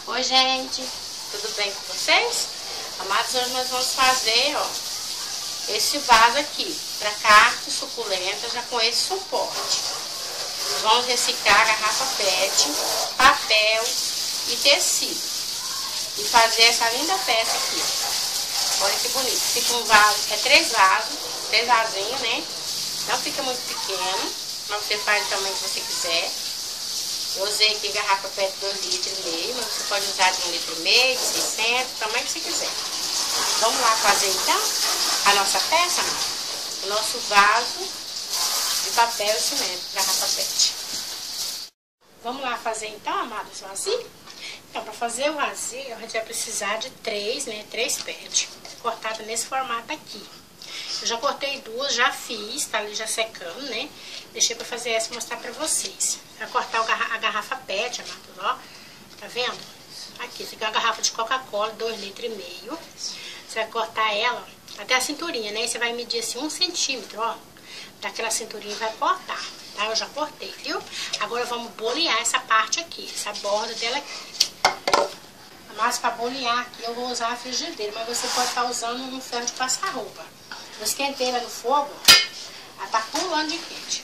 Oi, gente, tudo bem com vocês? Amados, hoje nós vamos fazer, ó, esse vaso aqui, para cactos suculentas, já com esse suporte. Vamos reciclar garrafa PET, papel e tecido. E fazer essa linda peça aqui, ó. Olha que bonito. Fica um vaso, é três vasinhos, né? Não fica muito pequeno, mas você faz o tamanho que você quiser. Eu usei aqui garrafa PET 2,5 litros, mas você pode usar de 1,5 litro, de 600, o tamanho que você quiser. Vamos lá fazer então a nossa peça, o nosso vaso de papel e cimento, garrafa PET. Vamos lá fazer então, amados, o vazio? Então, para fazer o vazio, a gente vai precisar de três PET, cortado nesse formato aqui. Eu já cortei duas, já fiz, tá ali já secando, né? Deixei pra fazer essa e mostrar pra vocês. Pra cortar a garrafa PET, amados, ó. Tá vendo? Aqui, isso aqui é uma garrafa de Coca-Cola, 2,5 litros. Você vai cortar ela até a cinturinha, né? E você vai medir assim 1 centímetro, ó. Daquela cinturinha e vai cortar, tá? Eu já cortei, viu? Agora vamos bolear essa parte aqui, essa borda dela aqui. Mas pra bolear aqui eu vou usar a frigideira, mas você pode estar usando um ferro de passar roupa. Eu esquentei ela no fogo, ela tá pulando de quente.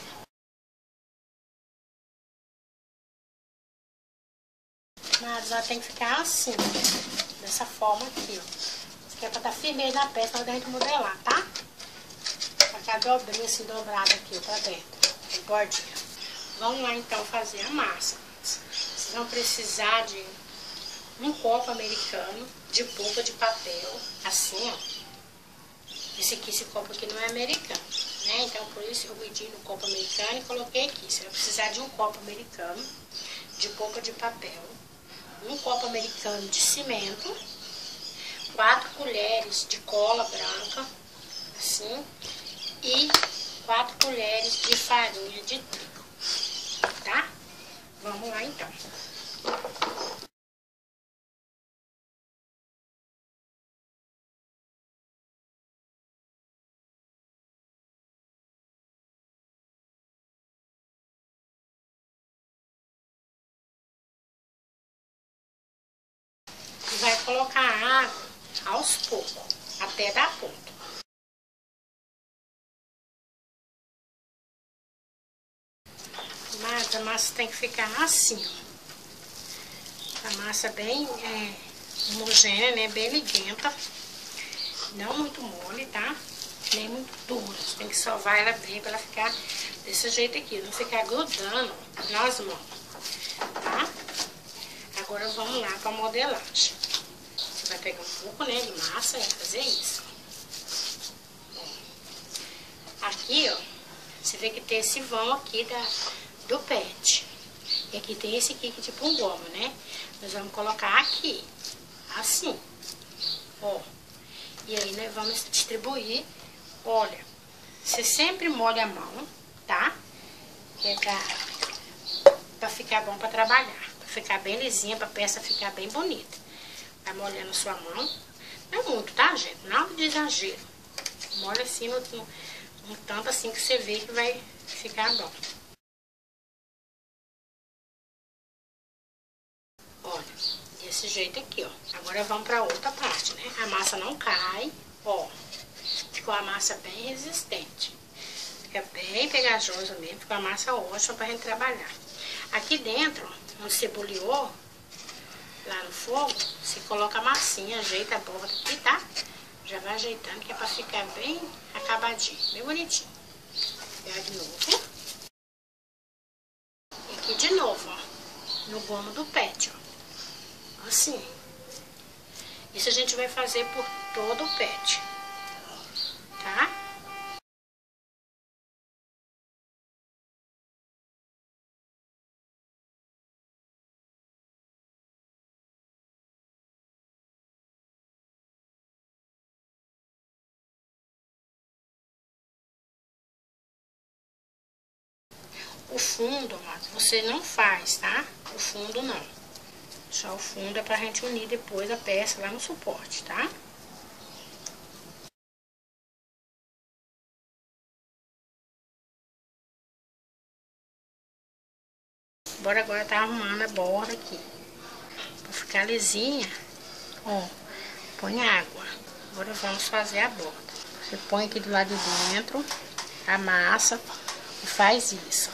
Mas ela tem que ficar assim, dessa forma aqui, ó. Isso aqui é pra dar firmeza na peça pra dentro modelar, tá? Pra ficar dobrinha assim, dobrada aqui, ó, pra dentro, de bordinha. Vamos lá então fazer a massa. Vocês vão precisar de um copo americano de polpa de papel, assim, ó. Esse copo aqui não é americano, né? Então, por isso eu medi no copo americano e coloquei aqui. Você vai precisar de um copo americano de polpa de papel, um copo americano de cimento, 4 colheres de cola branca, assim, e 4 colheres de farinha de trigo, tá? Vamos lá, então. E vai colocar água aos poucos, até dar ponto. Mas a massa tem que ficar assim, ó. A massa bem homogênea, né? Bem liguenta. Não muito mole, tá? Nem muito dura. Você tem que sovar ela bem pra ela ficar desse jeito aqui. Não ficar grudando nas mãos, tá? Agora vamos lá pra modelagem. Você vai pegar um pouco, né, de massa e vai fazer isso. Aqui, ó, você vê que tem esse vão aqui do PET. E aqui tem esse aqui que é tipo um goma, né? Nós vamos colocar aqui, assim, ó. E aí nós vamos distribuir. Olha, você sempre molha a mão, tá? Que é pra ficar bom pra trabalhar. Pra ficar bem lisinha, pra peça ficar bem bonita. Vai molhando a sua mão. Não muito, tá, gente? Nada de exagero. Molha assim, um tanto assim que você vê que vai ficar bom. Olha, desse jeito aqui, ó. Agora vamos pra outra parte, né? A massa não cai, ó. Ficou a massa bem resistente. Fica bem pegajosa mesmo. Ficou a massa ótima pra gente trabalhar. Aqui dentro, onde você boleou, lá no fogo, você coloca a massinha, ajeita a borda aqui, tá? Já vai ajeitando, que é pra ficar bem acabadinho, bem bonitinho. Pegar de novo. E aqui de novo, ó. No gomo do PET, ó. Assim. Isso a gente vai fazer por todo o PET. Tá? O fundo, amado, você não faz, tá? O fundo não. Só o fundo é pra gente unir depois a peça lá no suporte, tá? Bora agora tá arrumando a borda aqui. Pra ficar lisinha, ó, põe água. Agora vamos fazer a borda. Você põe aqui do lado de dentro, amassa e faz isso.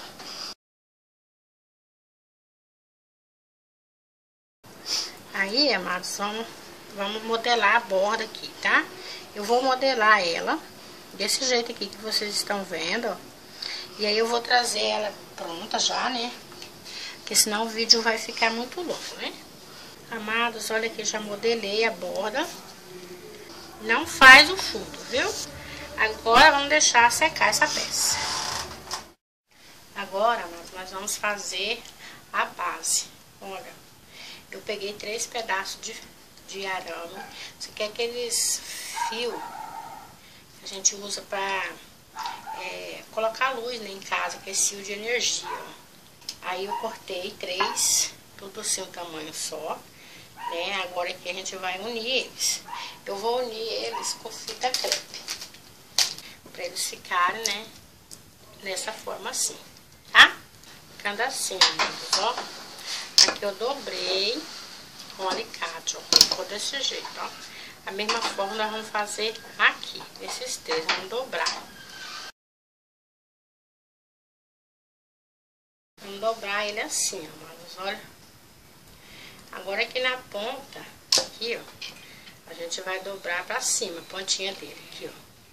Aí, amados, vamos modelar a borda aqui, tá? Eu vou modelar ela desse jeito aqui que vocês estão vendo, ó. E aí eu vou trazer ela pronta já, né? Porque senão o vídeo vai ficar muito longo, né? Amados, olha aqui, já modelei a borda. Não faz o fundo, viu? Agora vamos deixar secar essa peça. Agora, amados, nós vamos fazer a base. Olha, eu peguei 3 pedaços de arame. Isso aqui é aqueles fios que a gente usa pra colocar luz, né, em casa, que é fio de energia, ó. Aí eu cortei 3, tudo assim, um tamanho só, né? Agora aqui a gente vai unir eles. Eu vou unir eles com fita crepe, pra eles ficarem, né, dessa forma assim, tá? Ficando assim, amigos, ó. Aqui eu dobrei com alicate, ó. Ficou desse jeito, ó. A mesma forma nós vamos fazer aqui, esses 3, vamos dobrar. Vamos dobrar ele assim, amados, olha. Agora aqui na ponta, aqui, ó, a gente vai dobrar pra cima, a pontinha dele, aqui,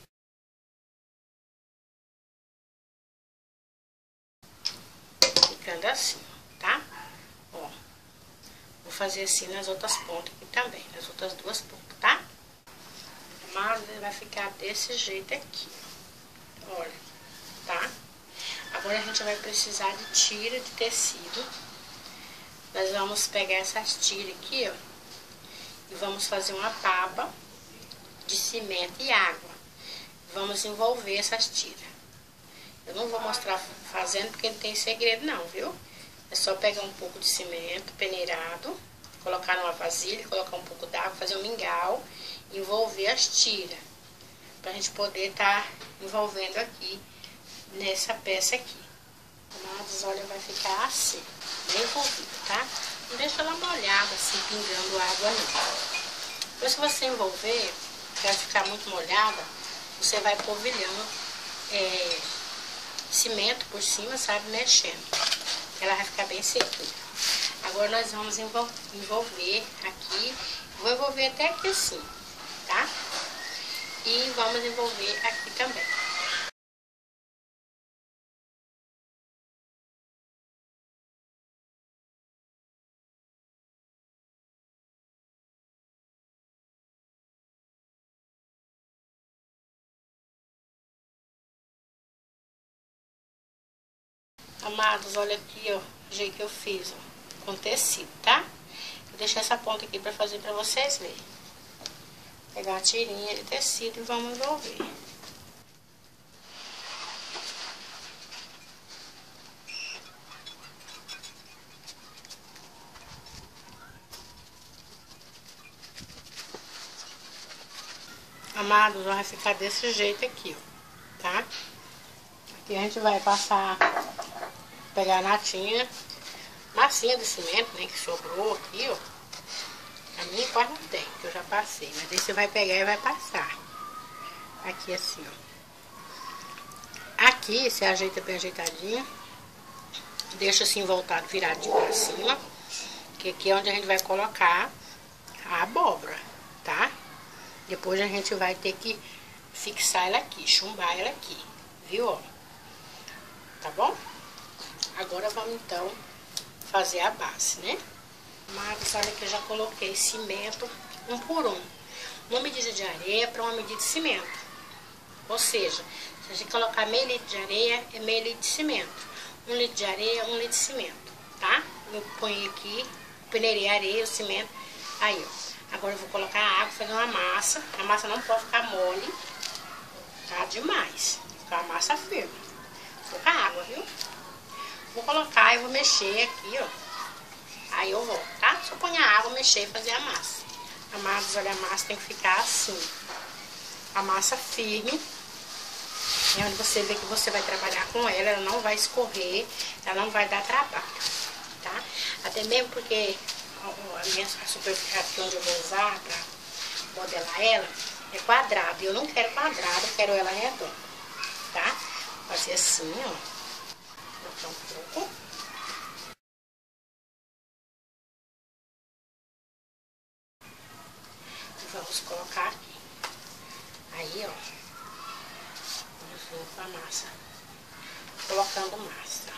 ó. Ficando assim, tá? Ó, vou fazer assim nas outras pontas aqui também, nas outras 2 pontas, tá? Mas ele vai ficar desse jeito aqui, ó. Olha, tá? Agora a gente vai precisar de tira de tecido. Nós vamos pegar essas tiras aqui, ó, e vamos fazer uma paba de cimento e água. Vamos envolver essas tiras. Eu não vou mostrar fazendo porque não tem segredo não, viu? É só pegar um pouco de cimento peneirado, colocar numa vasilha, colocar um pouco d'água, fazer um mingau, envolver as tiras, pra gente poder estar envolvendo aqui nessa peça aqui. Amados, olha, vai ficar assim, bem envolvido, tá? Não deixa ela molhada, assim, pingando água não. Depois que você envolver, vai ficar muito molhada, você vai polvilhando cimento por cima, sabe, mexendo. Ela vai ficar bem sequinha. Agora nós vamos envolver aqui, vou envolver até aqui assim, tá? E vamos envolver aqui também. Amados, olha aqui, ó, o jeito que eu fiz, ó, com tecido, tá? Vou deixar essa ponta aqui pra fazer pra vocês verem. Pegar uma tirinha de tecido e vamos envolver. Amados, vai ficar desse jeito aqui, ó, tá? Aqui a gente vai passar, pegar a massinha de cimento, né, que sobrou aqui, ó. A minha quase não tem, que eu já passei, mas aí você vai pegar e vai passar. Aqui assim, ó. Aqui você ajeita bem ajeitadinho, deixa assim voltado, viradinho pra cima, que aqui é onde a gente vai colocar a abóbora, tá? Depois a gente vai ter que fixar ela aqui, chumbar ela aqui, viu, ó? Tá bom? Agora vamos então fazer a base, né? Mas olha que eu já coloquei cimento 1 por 1. Uma medida de areia para uma medida de cimento. Ou seja, se a gente colocar meio litro de areia, é meio litro de cimento. 1 litro de areia, 1 litro de cimento, tá? Eu ponho aqui, peneirei a areia, o cimento. Aí, ó. Agora eu vou colocar a água, fazer uma massa. A massa não pode ficar mole, tá? Demais. Ficar uma massa firme. Vou colocar água, viu? Vou colocar e vou mexer aqui, ó. Aí eu volto, tá? Só põe a água, mexer e fazer a massa. Amados, olha, a massa tem que ficar assim. A massa firme. É onde você vê que você vai trabalhar com ela. Ela não vai escorrer, ela não vai dar trabalho, tá? Até mesmo porque, a superfície onde eu vou usar pra modelar ela é quadrada. Eu não quero quadrada, eu quero ela redonda, tá? Vou fazer assim, ó. Botar um pouco. E vamos colocar aqui. Aí, ó. Vamos vir com a massa. Colocando massa.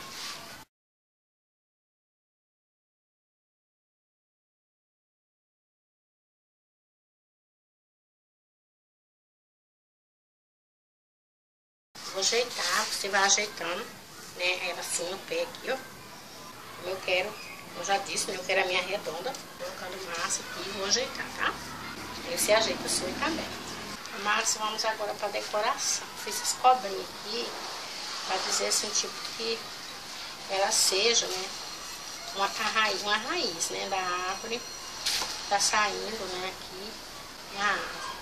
Vou ajeitar, você vai ajeitando, né, ela assim no pé aqui, ó. Eu quero, eu já disse, né, eu quero a minha redonda, colocando massa aqui e vou ajeitar, tá? Aí você ajeita o seu também. A massa, vamos agora para decoração. Fiz essas cobrinhas aqui, para dizer assim, tipo, que ela seja, né, uma raiz, né, da árvore, tá saindo, né, aqui na árvore.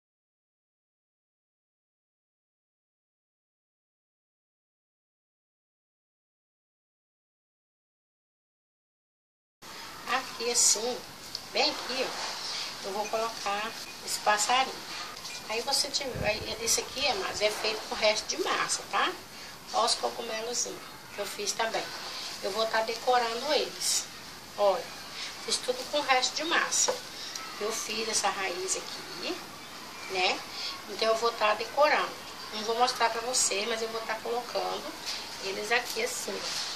Aqui assim, bem aqui, ó, eu vou colocar esse passarinho. Aí você tiver, esse aqui, mas é feito com o resto de massa, tá? Olha os cogumelozinhos que eu fiz também. Eu vou estar decorando eles. Olha, fiz tudo com o resto de massa. Eu fiz essa raiz aqui, né? Então eu vou estar decorando. Não vou mostrar pra você, mas eu vou estar colocando eles aqui assim, ó.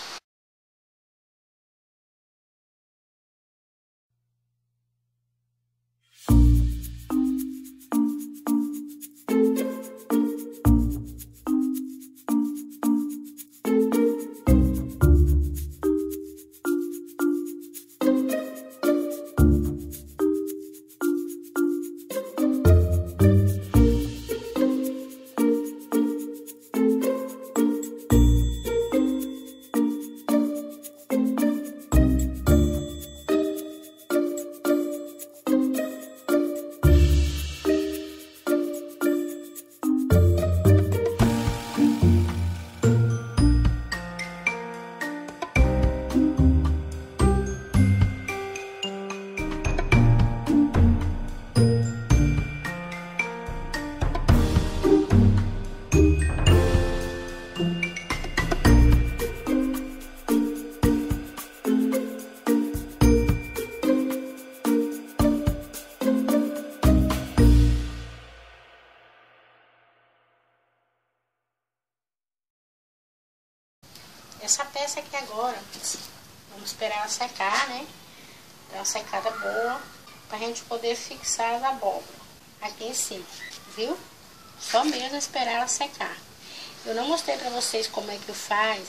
Essa peça aqui agora, vamos esperar ela secar, né? Dar uma secada boa, pra gente poder fixar as abóboras aqui em cima, viu? Só mesmo esperar ela secar. Eu não mostrei pra vocês como é que eu faço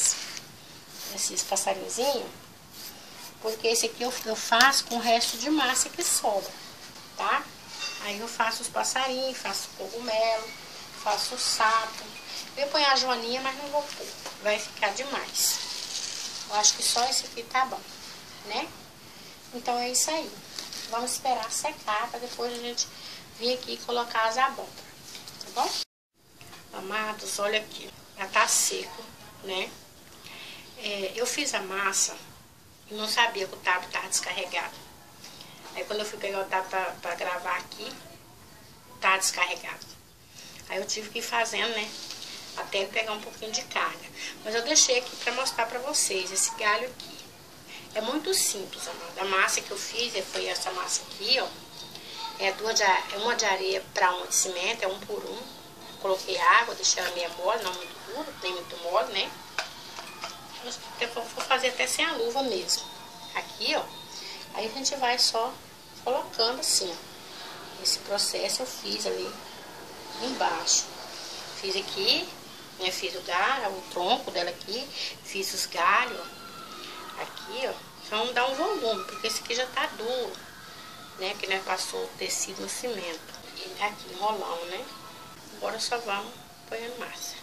esses passarinhozinhos, porque esse aqui eu faço com o resto de massa que sobra, tá? Aí eu faço os passarinhos, faço o cogumelo, faço o sapo. Eu ponho a joaninha, mas não vou pôr, vai ficar demais. Eu acho que só esse aqui tá bom, né? Então é isso aí. Vamos esperar secar para depois a gente vir aqui e colocar as abóboras, tá bom? Amados, olha aqui, já tá seco, né? Eu fiz a massa e não sabia que o tablet tava descarregado. Aí quando eu fui pegar o tablet pra gravar aqui, tá descarregado. Aí eu tive que ir fazendo, né? Até pegar um pouquinho de carga. Mas eu deixei aqui pra mostrar pra vocês esse galho aqui. É muito simples, amada. A massa que eu fiz foi essa massa aqui, ó. É uma de areia pra uma de cimento, é 1 por 1. Coloquei água, deixei ela meio mole, não muito dura, nem muito mole, né? Vou fazer até sem a luva mesmo. Aqui, ó. Aí a gente vai só colocando assim, ó. Esse processo eu fiz ali embaixo. Fiz aqui, né? Fiz o tronco dela aqui. Fiz os galhos, ó. Aqui, ó. Então dá um volume, porque esse aqui já tá duro, né? Porque nós passou o tecido no cimento. E aqui enrolando, né? Agora só vamos ponhando massa.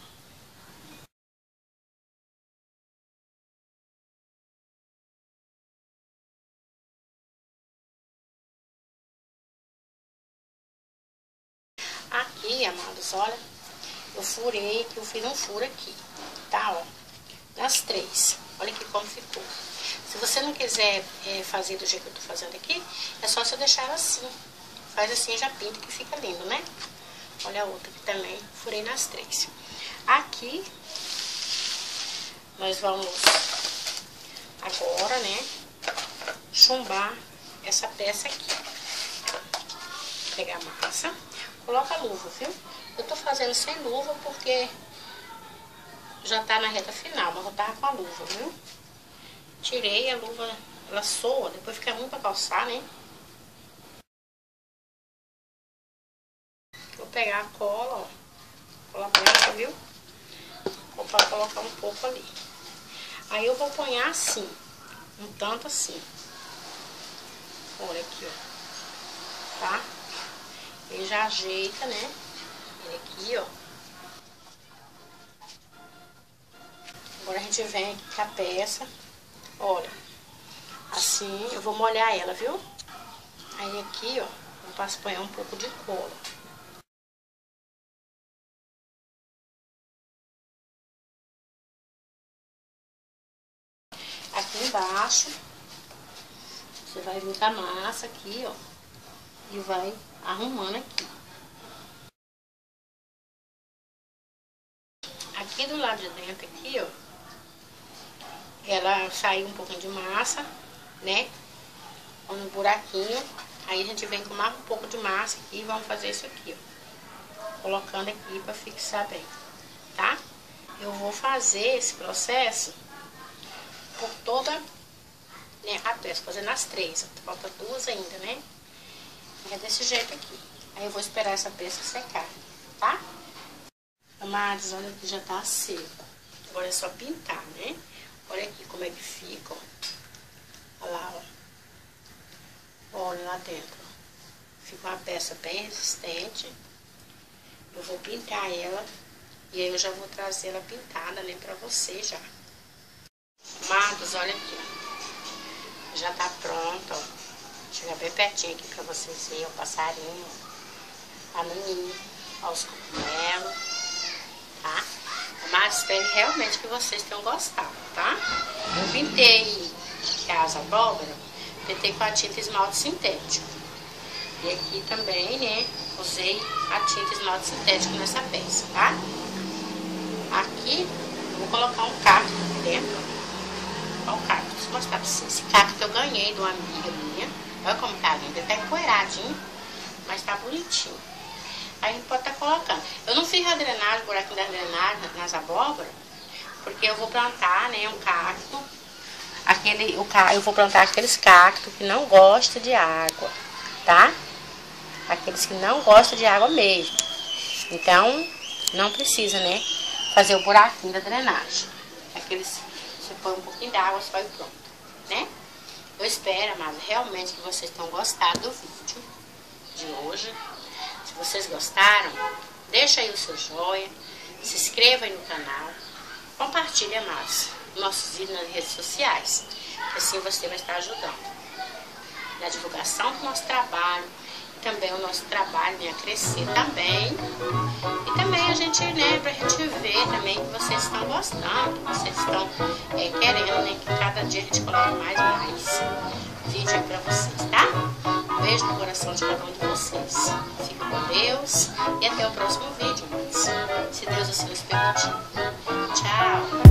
Aqui, amados, olha, eu furei, eu fiz um furo aqui, tá, ó, nas 3. Olha aqui como ficou. Se você não quiser fazer do jeito que eu tô fazendo aqui, é só você deixar ela assim. Faz assim e já pinta que fica lindo, né? Olha a outra que também furei nas 3. Aqui, nós vamos agora, né, chumbar essa peça aqui. Pegar a massa, coloca a luva, viu? Eu tô fazendo sem luva porque já tá na reta final, mas eu tava com a luva, viu? Tirei a luva, ela soa, depois fica ruim pra calçar, né? Vou pegar a cola, ó, cola branca, viu? Vou colocar um pouco ali. Aí eu vou pôr assim, um tanto assim. Olha aqui, ó, tá? Ele já ajeita, né? Ele aqui, ó. Agora a gente vem aqui com a peça. Olha, assim, eu vou molhar ela, viu? Aí aqui, ó, eu passo a um pouco de cola. Aqui embaixo, você vai vir com a massa aqui, ó, e vai arrumando aqui. Aqui do lado de dentro, aqui, ó, ela saiu um pouquinho de massa, né? Um buraquinho. Aí a gente vem com mais um pouco de massa aqui e vamos fazer isso aqui, ó. Colocando aqui pra fixar bem, tá? Eu vou fazer esse processo por toda, né, a peça, fazendo as 3. Falta 2 ainda, né? É desse jeito aqui. Aí eu vou esperar essa peça secar, tá? Amados, olha que já tá seco. Agora é só pintar, né? Olha aqui como é que fica, ó. Olha lá, ó. Olha lá dentro. Fica uma peça bem resistente. Eu vou pintar ela. E aí eu já vou trazer ela pintada, né, pra você já. Amados, olha aqui, ó. Já tá pronto, ó. Chegar bem pertinho aqui pra vocês verem o passarinho, a menina, os cogumelos, tá? Mas espero realmente que vocês tenham gostado, tá? Eu pintei as abóbora, pintei com a tinta esmalte sintético. E aqui também, né, usei a tinta esmalte sintético nessa peça, tá? Aqui, eu vou colocar um cacto aqui dentro. Olha o cacto, deixa eu mostrar pra vocês. Esse cacto eu ganhei de uma amiga minha. Olha como tá lindo, ele tá empoeiradinho, mas tá bonitinho. Aí a gente pode estar colocando. Eu não fiz a drenagem, o buraquinho da drenagem nas abóboras, porque eu vou plantar, né, um cacto. Eu vou plantar aqueles cactos que não gostam de água, tá? Aqueles que não gostam de água mesmo. Então, não precisa, né, fazer o buraquinho da drenagem. Aqueles, você põe um pouquinho de água só e pronto, né? Eu espero, amados, realmente que vocês tenham gostado do vídeo de hoje. Se vocês gostaram, deixa aí o seu joinha, se inscreva aí no canal, compartilhe, amados, nossos vídeos nas redes sociais, que assim você vai estar ajudando na divulgação do nosso trabalho, e também o nosso trabalho, né, a crescer também, e também a gente, né, pra gente ver também que vocês estão gostando, que vocês estão querendo, né, que cada dia a gente coloque mais vídeo aí pra vocês, tá? Um beijo no coração de cada um de vocês. Fique com Deus e até o próximo vídeo, se Deus assim nos permitir. Tchau!